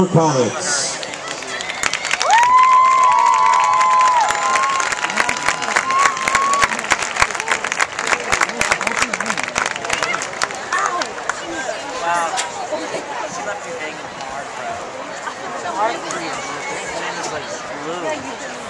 Comets. She left me hanging hard, bro. The hard three is like glue.